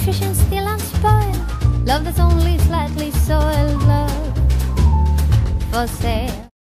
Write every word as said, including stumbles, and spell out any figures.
nutrition still unspoiled, love that's only slightly soiled, love for sale.